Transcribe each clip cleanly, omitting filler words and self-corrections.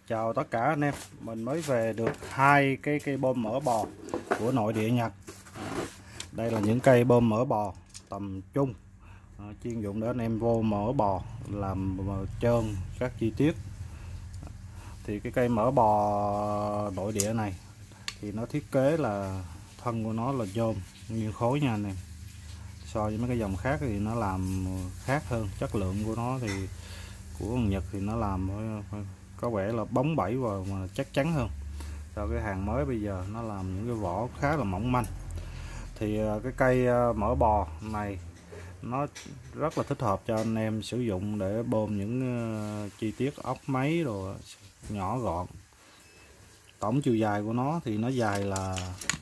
Chào tất cả anh em, mình mới về được hai cái cây bơm mỡ bò của nội địa Nhật. Đây là những cây bơm mỡ bò tầm trung, chuyên dụng để anh em vô mỡ bò làm trơn các chi tiết. Thì cái cây mỡ bò nội địa này thì nó thiết kế là thân của nó là nhôm nguyên khối nha anh em. So với mấy cái dòng khác thì nó làm khác hơn, chất lượng của nó thì của Nhật thì nó làm có vẻ là bóng bẩy và mà chắc chắn hơn. Cho cái hàng mới bây giờ nó làm những cái vỏ khá là mỏng manh. Thì cái cây mỡ bò này nó rất là thích hợp cho anh em sử dụng để bơm những chi tiết ốc máy rồi nhỏ gọn. Tổng chiều dài của nó thì nó dài là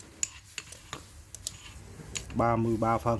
33 phân.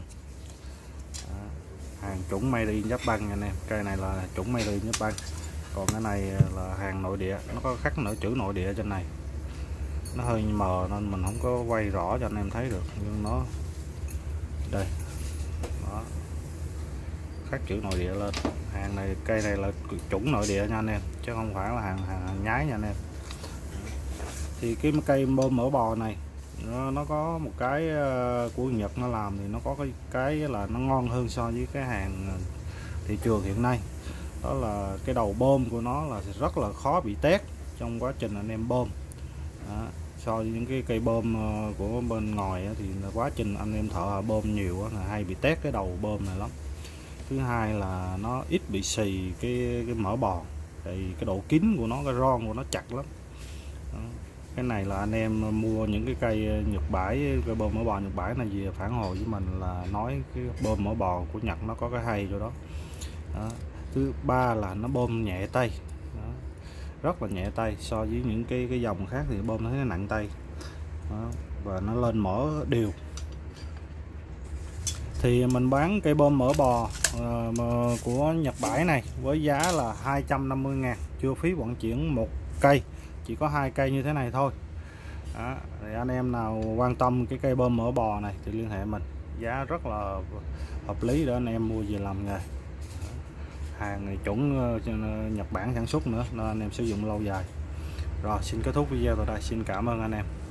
Hàng chuẩn Made in Japan nha anh em. Cây này là chuẩn Made in Japan. Còn cái này là hàng nội địa, nó có khắc nữa chữ nội địa trên này. Nó hơi mờ nên mình không có quay rõ cho anh em thấy được, nhưng nó đây đó, khắc chữ nội địa lên. Hàng này, cây này là chuẩn nội địa nha anh em, chứ không phải là hàng nhái nha anh em. Thì cái cây bơm mỡ bò này nó có một cái của Nhật nó làm thì nó có cái là nó ngon hơn so với cái hàng thị trường hiện nay. Đó là cái đầu bơm của nó là rất là khó bị tét trong quá trình anh em bơm. Đó. So với những cái cây bơm của bên ngoài thì quá trình anh em thợ bơm nhiều là hay bị tét cái đầu bơm này lắm. Thứ hai là nó ít bị xì cái mỡ bò, thì cái độ kín của nó, cái ron của nó chặt lắm. Đó. Cái này là anh em mua những cái cây Nhật bãi, cây bơm mỡ bò Nhật bãi này về phản hồi với mình là nói cái bơm mỡ bò của Nhật nó có cái hay chỗ đó. Đó. Thứ ba là nó bơm nhẹ tay. Đó. Rất là nhẹ tay so với những cái dòng khác thì bơm nó thấy nặng tay. Đó. Và nó lên mỡ đều. Thì mình bán cây bơm mỡ bò của Nhật bãi này với giá là 250.000, chưa phí vận chuyển một cây, chỉ có 2 cây như thế này thôi. Đó. Thì anh em nào quan tâm cái cây bơm mỡ bò này thì liên hệ mình, giá rất là hợp lý để anh em mua về làm nghề. Hàng này chuẩn Nhật Bản sản xuất nữa nên anh em sử dụng lâu dài. Rồi, xin kết thúc video tại đây, xin cảm ơn anh em.